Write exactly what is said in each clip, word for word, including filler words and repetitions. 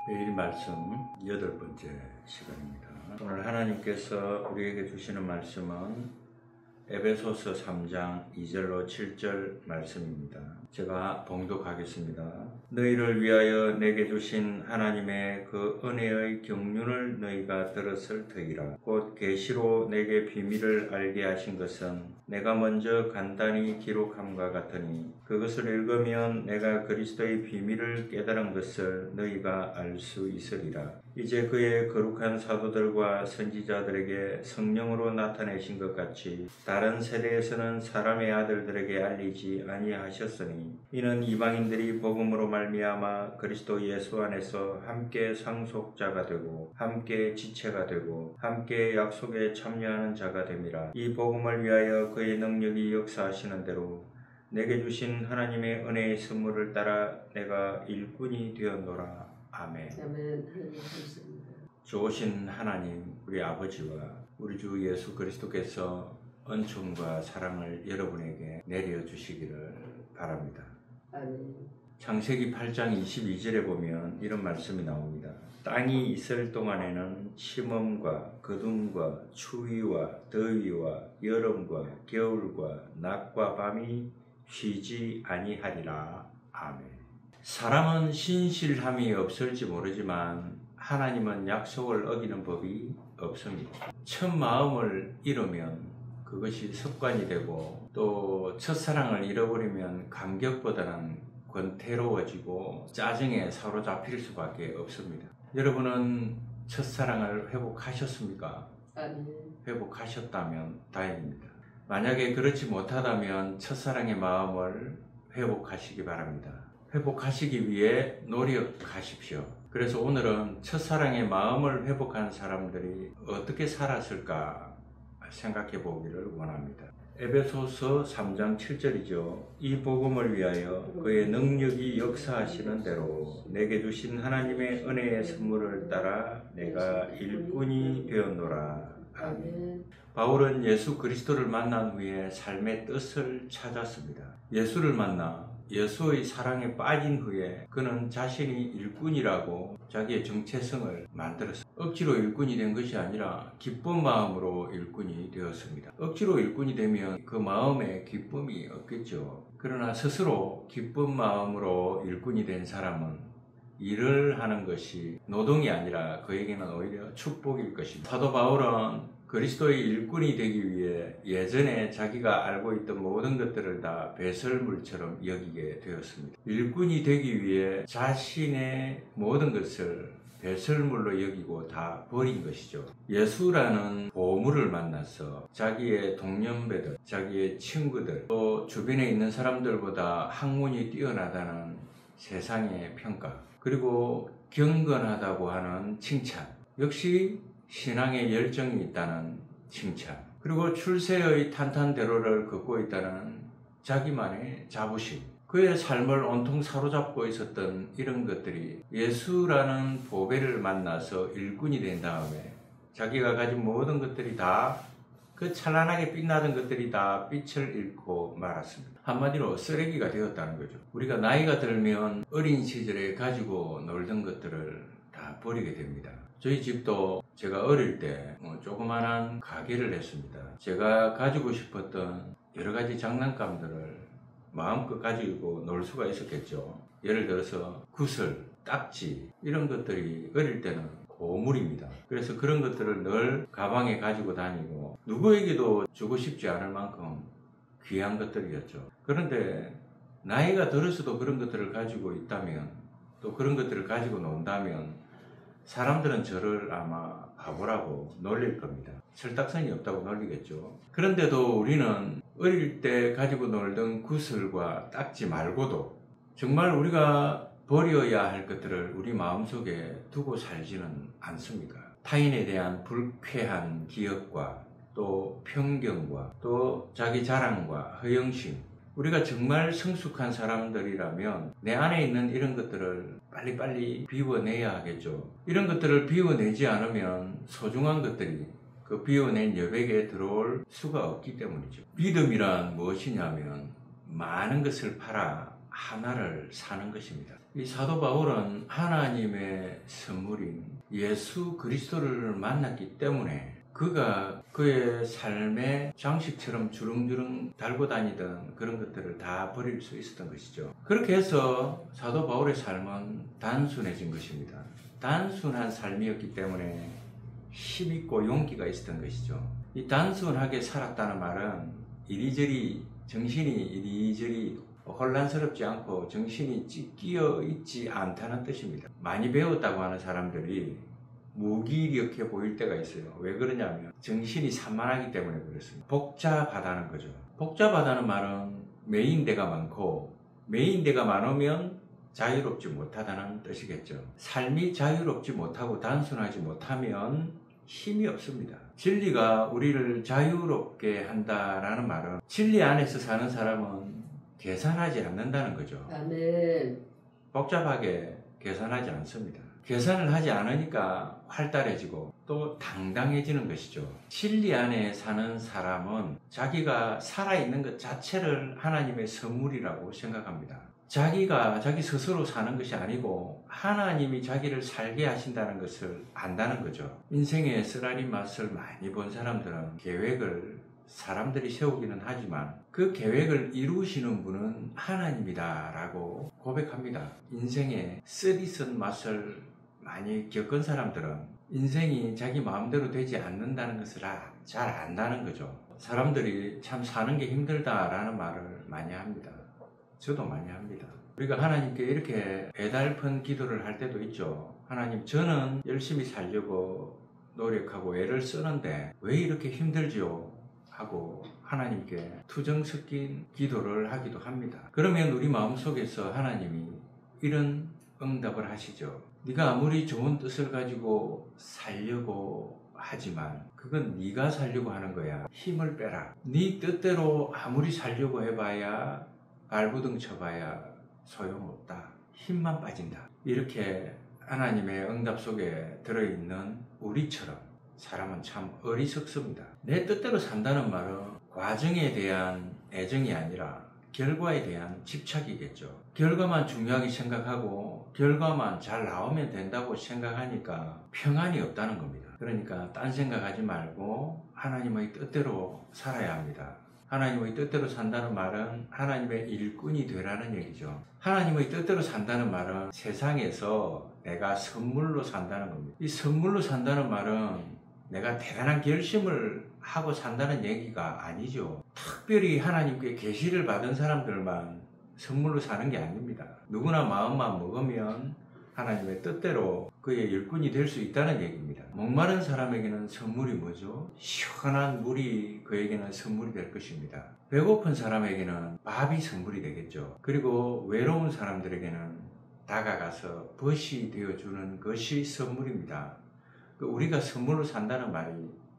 매일 말씀 여덟 번째 시간입니다. 오늘 하나님께서 우리에게 주시는 말씀은 에베소서 삼 장 이 절로 칠 절 말씀입니다. 제가 봉독하겠습니다. 너희를 위하여 내게 주신 하나님의 그 은혜의 경륜을 너희가 들었을 터이라. 곧 계시로 내게 비밀을 알게 하신 것은 내가 먼저 간단히 기록함과 같으니 그것을 읽으면 내가 그리스도의 비밀을 깨달은 것을 너희가 알 수 있으리라. 이제 그의 거룩한 사도들과 선지자들에게 성령으로 나타내신 것 같이 다른 세대에서는 사람의 아들들에게 알리지 아니하셨으니 이는 이방인들이 복음으로 말미암아 그리스도 예수 안에서 함께 상속자가 되고 함께 지체가 되고 함께 약속에 참여하는 자가 됨이라. 이 복음을 위하여 그의 능력이 역사하시는 대로 내게 주신 하나님의 은혜의 선물을 따라 내가 일꾼이 되었노라. 아멘. 아멘. 감사합니다. 좋으신 하나님, 우리 아버지와 우리 주 예수 그리스도께서 은총과 사랑을 여러분에게 내려주시기를 바랍니다. 아멘. 창세기 팔 장 이십이 절에 보면 이런 말씀이 나옵니다. 땅이 있을 동안에는 심음과 거둠과 추위와 더위와 여름과 겨울과 낮과 밤이 쉬지 아니하리라. 아멘. 사람은 신실함이 없을지 모르지만 하나님은 약속을 어기는 법이 없습니다. 첫 마음을 잃으면 그것이 습관이 되고 또 첫사랑을 잃어버리면 감격보다는 권태로워지고 짜증에 사로잡힐 수밖에 없습니다. 여러분은 첫사랑을 회복하셨습니까? 아멘. 회복하셨다면 다행입니다. 만약에 그렇지 못하다면 첫사랑의 마음을 회복하시기 바랍니다. 회복하시기 위해 노력하십시오. 그래서 오늘은 첫사랑의 마음을 회복한 사람들이 어떻게 살았을까 생각해 보기를 원합니다. 에베소서 삼 장 칠 절이죠. 이 복음을 위하여 그의 능력이 역사하시는 대로 내게 주신 하나님의 은혜의 선물을 따라 내가 일꾼이 되었노라. 아멘. 바울은 예수 그리스도를 만난 후에 삶의 뜻을 찾았습니다. 예수를 만나 예수의 사랑에 빠진 후에 그는 자신이 일꾼이라고 자기의 정체성을 만들었습니다. 억지로 일꾼이 된 것이 아니라 기쁜 마음으로 일꾼이 되었습니다. 억지로 일꾼이 되면 그 마음에 기쁨이 없겠죠. 그러나 스스로 기쁜 마음으로 일꾼이 된 사람은 일을 하는 것이 노동이 아니라 그에게는 오히려 축복일 것입니다. 사도 바울은 그리스도의 일꾼이 되기 위해 예전에 자기가 알고 있던 모든 것들을 다 배설물처럼 여기게 되었습니다. 일꾼이 되기 위해 자신의 모든 것을 배설물로 여기고 다 버린 것이죠. 예수라는 보물을 만나서 자기의 동년배들, 자기의 친구들, 또 주변에 있는 사람들보다 학문이 뛰어나다는 세상의 평가, 그리고 경건하다고 하는 칭찬, 역시 신앙의 열정이 있다는 칭찬, 그리고 출세의 탄탄대로를 걷고 있다는 자기만의 자부심, 그의 삶을 온통 사로잡고 있었던 이런 것들이 예수라는 보배를 만나서 일꾼이 된 다음에 자기가 가진 모든 것들이 다, 그 찬란하게 빛나던 것들이 다 빛을 잃고 말았습니다. 한마디로 쓰레기가 되었다는 거죠. 우리가 나이가 들면 어린 시절에 가지고 놀던 것들을 다 버리게 됩니다. 저희 집도 제가 어릴 때 조그만한 가게를 했습니다. 제가 가지고 싶었던 여러 가지 장난감들을 마음껏 가지고 놀 수가 있었겠죠. 예를 들어서 구슬, 딱지, 이런 것들이 어릴 때는 보물입니다. 그래서 그런 것들을 늘 가방에 가지고 다니고 누구에게도 주고 싶지 않을 만큼 귀한 것들이었죠. 그런데 나이가 들어서도 그런 것들을 가지고 있다면, 또 그런 것들을 가지고 논다면 사람들은 저를 아마 바보라고 놀릴 겁니다. 철딱선이 없다고 놀리겠죠. 그런데도 우리는 어릴 때 가지고 놀던 구슬과 딱지 말고도 정말 우리가 버려야 할 것들을 우리 마음속에 두고 살지는 않습니다. 타인에 대한 불쾌한 기억과 또 편견과 또 자기 자랑과 허영심, 우리가 정말 성숙한 사람들이라면 내 안에 있는 이런 것들을 빨리빨리 비워내야 하겠죠. 이런 것들을 비워내지 않으면 소중한 것들이 그 비워낸 여백에 들어올 수가 없기 때문이죠. 믿음이란 무엇이냐면 많은 것을 팔아 하나를 사는 것입니다. 이 사도 바울은 하나님의 선물인 예수 그리스도를 만났기 때문에 그가 그의 삶의 장식처럼 주렁주렁 달고 다니던 그런 것들을 다 버릴 수 있었던 것이죠. 그렇게 해서 사도 바울의 삶은 단순해진 것입니다. 단순한 삶이었기 때문에 힘있고 용기가 있었던 것이죠. 이 단순하게 살았다는 말은 이리저리 정신이 이리저리 혼란스럽지 않고 정신이 찢기어 있지 않다는 뜻입니다. 많이 배웠다고 하는 사람들이 무기력해 보일 때가 있어요. 왜 그러냐면 정신이 산만하기 때문에 그렇습니다. 복잡하다는 거죠. 복잡하다는 말은 메인데가 많고 메인데가 많으면 자유롭지 못하다는 뜻이겠죠. 삶이 자유롭지 못하고 단순하지 못하면 힘이 없습니다. 진리가 우리를 자유롭게 한다라는 말은 진리 안에서 사는 사람은 계산하지 않는다는 거죠. 아멘. 복잡하게 계산하지 않습니다. 계산을 하지 않으니까 활달해지고 또 당당해지는 것이죠. 진리 안에 사는 사람은 자기가 살아있는 것 자체를 하나님의 선물이라고 생각합니다. 자기가 자기 스스로 사는 것이 아니고 하나님이 자기를 살게 하신다는 것을 안다는 거죠. 인생의 쓰라린 맛을 많이 본 사람들은 계획을 사람들이 세우기는 하지만 그 계획을 이루시는 분은 하나님이다 라고 고백합니다. 인생의 쓰디쓴 맛을 많이 겪은 사람들은 인생이 자기 마음대로 되지 않는다는 것을 잘 안다는 거죠. 사람들이 참 사는 게 힘들다라는 말을 많이 합니다. 저도 많이 합니다. 우리가 하나님께 이렇게 애달픈 기도를 할 때도 있죠. 하나님, 저는 열심히 살려고 노력하고 애를 쓰는데 왜 이렇게 힘들지요? 하고 하나님께 투정 섞인 기도를 하기도 합니다. 그러면 우리 마음속에서 하나님이 이런 응답을 하시죠. 네가 아무리 좋은 뜻을 가지고 살려고 하지만 그건 네가 살려고 하는 거야. 힘을 빼라. 네 뜻대로 아무리 살려고 해봐야 발부둥 쳐봐야 소용없다. 힘만 빠진다. 이렇게 하나님의 응답 속에 들어있는 우리처럼 사람은 참 어리석습니다. 내 뜻대로 산다는 말은 과정에 대한 애정이 아니라 결과에 대한 집착이겠죠. 결과만 중요하게 생각하고 결과만 잘 나오면 된다고 생각하니까 평안이 없다는 겁니다. 그러니까 딴 생각하지 말고 하나님의 뜻대로 살아야 합니다. 하나님의 뜻대로 산다는 말은 하나님의 일꾼이 되라는 얘기죠. 하나님의 뜻대로 산다는 말은 세상에서 내가 선물로 산다는 겁니다. 이 선물로 산다는 말은 내가 대단한 결심을 하고 산다는 얘기가 아니죠. 특별히 하나님께 계시를 받은 사람들만 선물로 사는 게 아닙니다. 누구나 마음만 먹으면 하나님의 뜻대로 그의 일꾼이 될 수 있다는 얘기입니다. 목마른 사람에게는 선물이 뭐죠? 시원한 물이 그에게는 선물이 될 것입니다. 배고픈 사람에게는 밥이 선물이 되겠죠. 그리고 외로운 사람들에게는 다가가서 벗이 되어주는 것이 선물입니다. 우리가 선물로 산다는 말이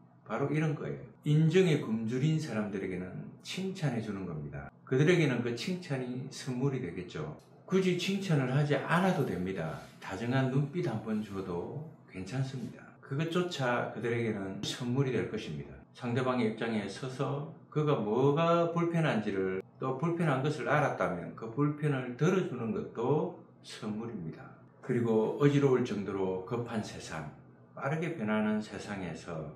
바로 이런 거예요. 인정에 굶주린 사람들에게는 칭찬해 주는 겁니다. 그들에게는 그 칭찬이 선물이 되겠죠. 굳이 칭찬을 하지 않아도 됩니다. 다정한 눈빛 한 번 줘도 괜찮습니다. 그것조차 그들에게는 선물이 될 것입니다. 상대방의 입장에 서서 그가 뭐가 불편한지를 또 불편한 것을 알았다면 그 불편을 들어주는 것도 선물입니다. 그리고 어지러울 정도로 급한 세상, 빠르게 변하는 세상에서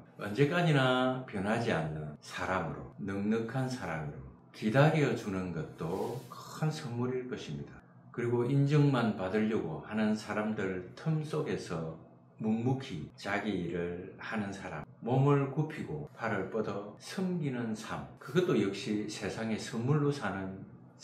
언제까지나 변하지 않는 사람으로, 넉넉한 사람으로 기다려주는 것도 큰 선물일 것입니다. 그리고 인정만 받으려고 하는 사람들 틈 속에서 묵묵히 자기 일을 하는 사람, 몸을 굽히고 팔을 뻗어 섬기는 삶, 그것도 역시 세상의 선물로 사는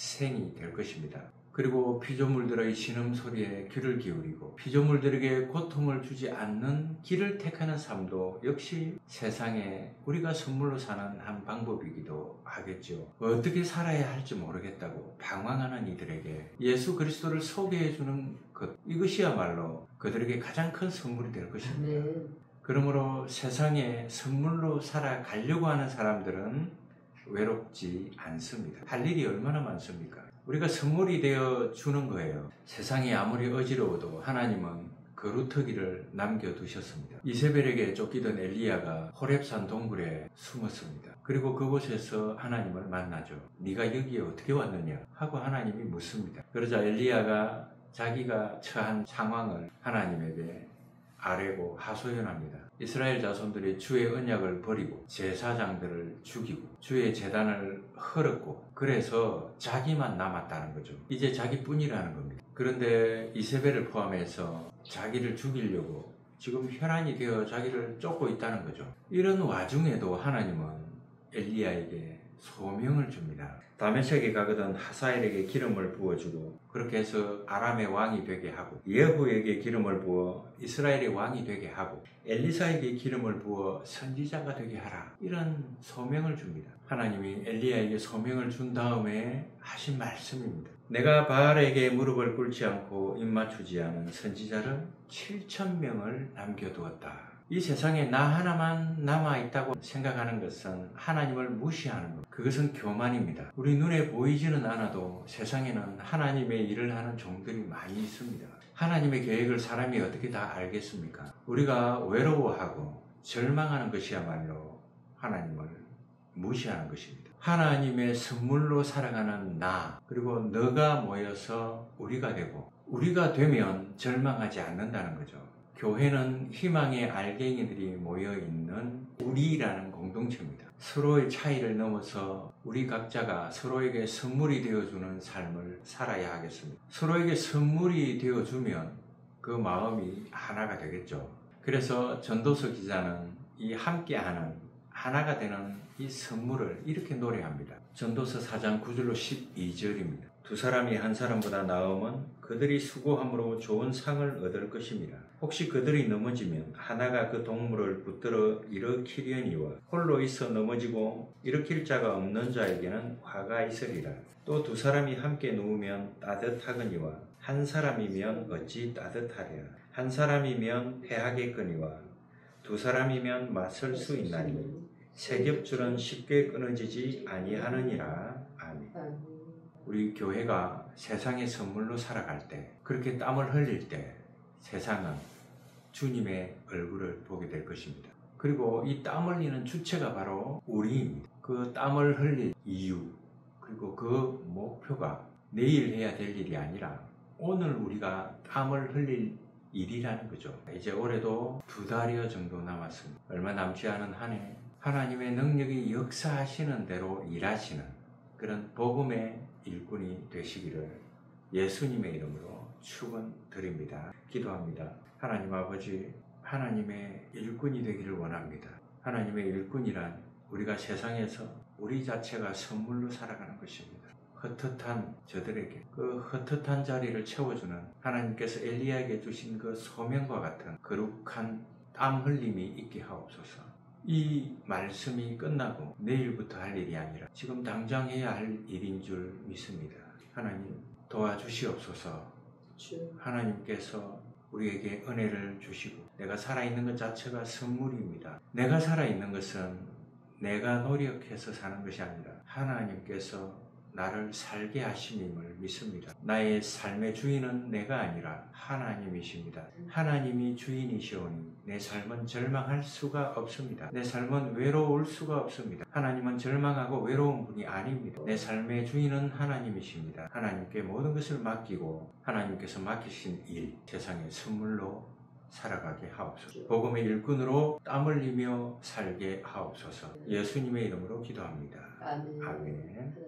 생이 될 것입니다. 그리고 피조물들의 신음소리에 귀를 기울이고 피조물들에게 고통을 주지 않는 길을 택하는 삶도 역시 세상에 우리가 선물로 사는 한 방법이기도 하겠죠. 어떻게 살아야 할지 모르겠다고 방황하는 이들에게 예수 그리스도를 소개해주는 것, 이것이야말로 그들에게 가장 큰 선물이 될 것입니다. 네. 그러므로 세상에 선물로 살아가려고 하는 사람들은 외롭지 않습니다. 할 일이 얼마나 많습니까? 우리가 선물이 되어 주는 거예요. 세상이 아무리 어지러워도 하나님은 거루터기를 남겨두셨습니다. 이세벨에게 쫓기던 엘리야가 호렙산 동굴에 숨었습니다. 그리고 그곳에서 하나님을 만나죠. 네가 여기에 어떻게 왔느냐 하고 하나님이 묻습니다. 그러자 엘리야가 자기가 처한 상황을 하나님에게 아뢰고 하소연합니다. 이스라엘 자손들이 주의 언약을 버리고 제사장들을 죽이고 주의 제단을 헐었고 그래서 자기만 남았다는 거죠. 이제 자기뿐이라는 겁니다. 그런데 이세벨을 포함해서 자기를 죽이려고 지금 혈안이 되어 자기를 쫓고 있다는 거죠. 이런 와중에도 하나님은 엘리야에게 소명을 줍니다. 다메섹에 가거든 하사엘에게 기름을 부어주고 그렇게 해서 아람의 왕이 되게 하고 예후에게 기름을 부어 이스라엘의 왕이 되게 하고 엘리사에게 기름을 부어 선지자가 되게 하라. 이런 소명을 줍니다. 하나님이 엘리야에게 소명을 준 다음에 하신 말씀입니다. 내가 바알에게 무릎을 꿇지 않고 입맞추지 않은 선지자를 칠천 명을 남겨두었다. 이 세상에 나 하나만 남아있다고 생각하는 것은 하나님을 무시하는 것. 그것은 교만입니다. 우리 눈에 보이지는 않아도 세상에는 하나님의 일을 하는 종들이 많이 있습니다. 하나님의 계획을 사람이 어떻게 다 알겠습니까? 우리가 외로워하고 절망하는 것이야말로 하나님을 무시하는 것입니다. 하나님의 선물로 살아가는 나 그리고 너가 모여서 우리가 되고 우리가 되면 절망하지 않는다는 거죠. 교회는 희망의 알갱이들이 모여있는 우리라는 공동체입니다. 서로의 차이를 넘어서 우리 각자가 서로에게 선물이 되어주는 삶을 살아야 하겠습니다. 서로에게 선물이 되어주면 그 마음이 하나가 되겠죠. 그래서 전도서 기자는 이 함께하는 하나가 되는 이 선물을 이렇게 노래합니다. 전도서 사 장 구 절로 십이 절입니다. 두 사람이 한 사람보다 나으면 그들이 수고함으로 좋은 상을 얻을 것입니다. 혹시 그들이 넘어지면 하나가 그 동물을 붙들어 일으키려니와 홀로 있어 넘어지고 일으킬 자가 없는 자에게는 화가 있으리라. 또 두 사람이 함께 누우면 따뜻하거니와 한 사람이면 어찌 따뜻하랴. 한 사람이면 패하겠거니와 두 사람이면 맞설 수 있나니 세 겹줄은 쉽게 끊어지지 아니하느니라. 아멘. 우리 교회가 세상의 선물로 살아갈 때 그렇게 땀을 흘릴 때 세상은 주님의 얼굴을 보게 될 것입니다. 그리고 이 땀 흘리는 주체가 바로 우리입니다. 그 땀을 흘릴 이유 그리고 그 목표가 내일 해야 될 일이 아니라 오늘 우리가 땀을 흘릴 일이라는 거죠. 이제 올해도 두 달여 정도 남았습니다. 얼마 남지 않은 한 해 하나님의 능력이 역사하시는 대로 일하시는 그런 복음의 일꾼이 되시기를 예수님의 이름으로 축원드립니다. 기도합니다. 하나님 아버지, 하나님의 일꾼이 되기를 원합니다. 하나님의 일꾼이란 우리가 세상에서 우리 자체가 선물로 살아가는 것입니다. 헛헛한 저들에게 그 헛헛한 자리를 채워주는 하나님께서 엘리야에게 주신 그 소명과 같은 거룩한 땀 흘림이 있게 하옵소서. 이 말씀이 끝나고 내일부터 할 일이 아니라 지금 당장 해야 할 일인 줄 믿습니다. 하나님 도와주시옵소서. 하나님께서 우리에게 은혜를 주시고 내가 살아있는 것 자체가 선물입니다. 내가 살아있는 것은 내가 노력해서 사는 것이 아니라 하나님께서 나를 살게 하심임을 믿습니다. 나의 삶의 주인은 내가 아니라 하나님이십니다. 하나님이 주인이시오니 내 삶은 절망할 수가 없습니다. 내 삶은 외로울 수가 없습니다. 하나님은 절망하고 외로운 분이 아닙니다. 내 삶의 주인은 하나님이십니다. 하나님께 모든 것을 맡기고 하나님께서 맡기신 일, 세상의 선물로 살아가게 하옵소서. 복음의 일꾼으로 땀 흘리며 살게 하옵소서. 예수님의 이름으로 기도합니다. 아멘. 아멘.